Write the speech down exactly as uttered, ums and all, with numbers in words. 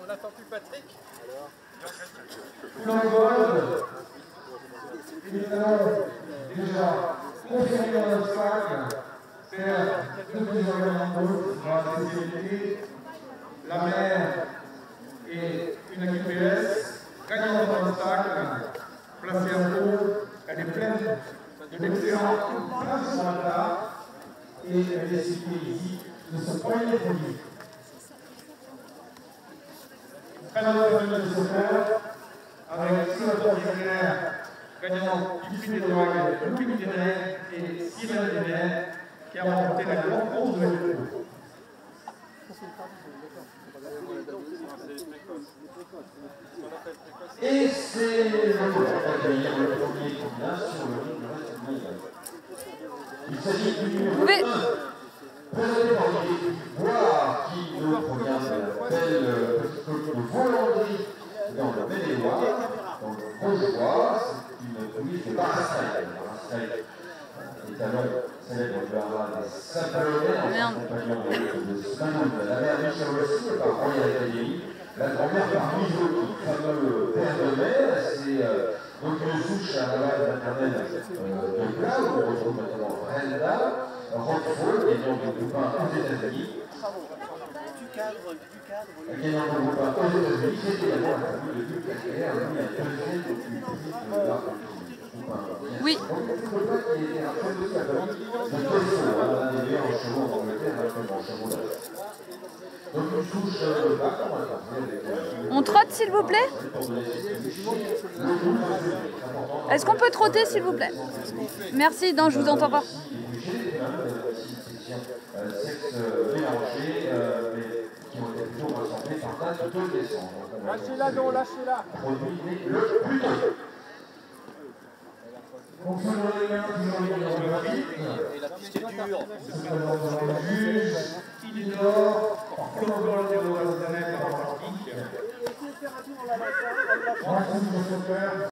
n'attend plus Patrick. L'Angole, nous allons déjà confirmer dans notre sac, faire deux petits organes dans la spécialité, la mer et une équipe P S, gagnant dans notre sac, placée en haut, elle est pleine d'excellents principales et elle est citée ici de ce premier produit. Très heureux de se faire avec six auteurs titulaires gagnant du prix des drogues, Louis Mitterrand et Cyril Dénet qui a remporté la grande course de l'Euro. Et c'est le moment d'accueillir le premier candidat sur le ring de la semaine. Il s'agit du numéro un, présenté par Olivier Dubois, qui nous provient de la belle petite commune de Volandry, dans le Maine-et-Loire, dans le Vosgeois. C'est une commune de Barrastein. Barrastein, étalon célèbre du haras des Saint-Polonais, en accompagnant de Smanon de la mère Michel aussi, par Royal Academy. La grand-mère par Miso, le fameux père de mère, c'est euh, donc une souche à la base maternelle euh, de plat, où on retrouve maintenant Brenda, Roquefort, gagnant du copain aux États-Unis. Du cadre, du cadre. Gagnant du copain aux États-Unis, c'est également la famille de Luc Calcaire, lui, un deuxième depuis de l'arc. Oui. Donc, le copain qui était un peu aussi à Paris, de Tosso, l'un des meilleurs chevaux en Angleterre, actuellement, chevaux d'âge. Donc, une souche de plat, on va partir avec. On trotte s'il vous plaît? Est-ce qu'on peut trotter s'il vous plaît? Merci, non je vous entends pas. Lâchez-la non, lâchez-la. Et la piste est dure. Il est dehors, pour prolonger le déroulement de la Antarctique.